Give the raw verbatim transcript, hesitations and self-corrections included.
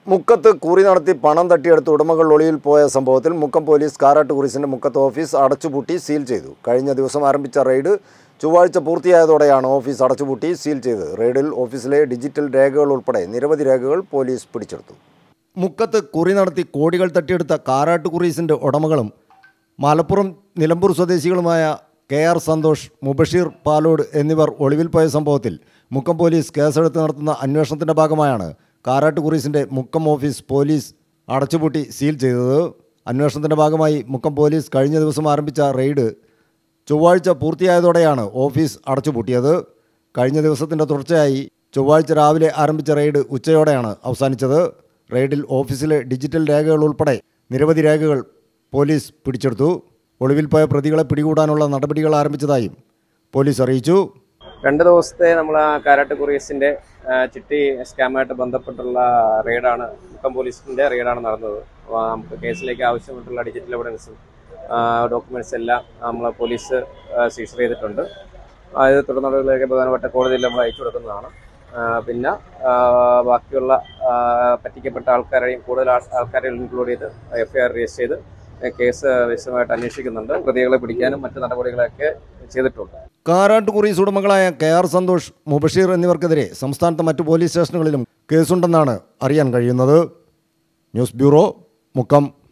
മുക്കത്ത് കുറി നടത്തി പണം തട്ടിയെടുത്ത് ഉടമകൾ ഒളിയിൽ പോയ സംഭവത്തിൽ മുക്കം പോലീസ് കാരാട്ട് കുറിസിന്റെ മുക്കത്ത് ഓഫീസ് അടച്ചുപൂട്ടി സീൽ ചെയ്തു. കഴിഞ്ഞ ദിവസം ആരംഭിച്ച റെയ്ഡ് ചൊവ്വാഴ്ച പൂർത്തിയായതോടെയാണ് ഓഫീസ് അടച്ചുപൂട്ടി സീൽ ചെയ്തത്. റെയ്ഡിൽ ഓഫീസിലെ ഡിജിറ്റൽ രേഖകൾ ഉൾപ്പെടെ നിരവധി രേഖകൾ പോലീസ് പിടിച്ചെടുത്തു. മുക്കത്ത് കുറി നടത്തി കോടികൾ തട്ടിയെടുത്ത കാരാട്ട് കുറീസിന്റെ ഉടമകളും മലപ്പുറം നിലമ്പൂർ സ്വദേശികളുമായ കെ ആർ സന്തോഷ്, മുബഷീർ പാലോട് എന്നിവർ ഒളിവിൽ പോയ സംഭവത്തിൽ മുക്കം പോലീസ് കേസെടുത്ത് നടത്തുന്ന അന്വേഷണത്തിന്റെ ഭാഗമായാണ് കാരാട്ട് കുറീസിന്റെ മുക്കം ഓഫീസ് പോലീസ് അടച്ചുപൂട്ടി സീൽ ചെയ്തത്. അന്വേഷണത്തിന്റെ ഭാഗമായി മുക്കം പോലീസ് കഴിഞ്ഞ ദിവസം ആരംഭിച്ച റെയ്ഡ് ചൊവ്വാഴ്ച പൂർത്തിയായതോടെയാണ് ഓഫീസ് അടച്ചുപൂട്ടിയത്. കഴിഞ്ഞ ദിവസത്തിൻ്റെ തുടർച്ചയായി ചൊവ്വാഴ്ച രാവിലെ ആരംഭിച്ച റെയ്ഡ് ഉച്ചയോടെയാണ് അവസാനിച്ചത്. റെയ്ഡിൽ ഓഫീസിലെ ഡിജിറ്റൽ രേഖകൾ ഉൾപ്പെടെ നിരവധി രേഖകൾ പോലീസ് പിടിച്ചെടുത്തു. ഒളിവിൽ പോയ പ്രതികളെ പിടികൂടാനുള്ള നടപടികൾ ആരംഭിച്ചതായും പോലീസ് അറിയിച്ചു. രണ്ട് ദിവസത്തെ നമ്മൾ ആ കാരാട്ട് കൊറിയസിൻ്റെ ചിട്ടി സ്കാമായിട്ട് ബന്ധപ്പെട്ടുള്ള റെയ്ഡാണ്, മുക്കം പോലീസിൻ്റെ റെയ്ഡാണ് നടന്നത്. നമുക്ക് കേസിലേക്ക് ആവശ്യമായിട്ടുള്ള ഡിജിറ്റൽ എവിഡൻസും ഡോക്യുമെൻറ്റ്സ് എല്ലാം നമ്മൾ പോലീസ് സീസർ ചെയ്തിട്ടുണ്ട്. അത് തുടർ നടപടികളൊക്കെ പ്രധാനപ്പെട്ട കോടതിയിൽ നമ്മൾ അയച്ചു കൊടുക്കുന്നതാണ്. പിന്നെ ബാക്കിയുള്ള പറ്റിക്കപ്പെട്ട ആൾക്കാരെയും കൂടുതൽ ആൾക്കാരെയും ഇൻക്ലൂഡ് ചെയ്ത് എഫ് ഐ ആർ രജിസ്റ്റർ ചെയ്ത് കേസ് വിശദമായിട്ട് അന്വേഷിക്കുന്നുണ്ട്. പ്രതികളെ പിടിക്കാനും മറ്റു നടപടികളൊക്കെ ചെയ്തിട്ടുണ്ട്. കാരാട്ട് കുറീസ് ഉടമകളായ കെ ആർ സന്തോഷ്, മുബഷീർ എന്നിവർക്കെതിരെ സംസ്ഥാനത്തെ മറ്റു പോലീസ് സ്റ്റേഷനുകളിലും കേസുണ്ടെന്നാണ് അറിയാൻ കഴിയുന്നത്. News bureau, Mukkam.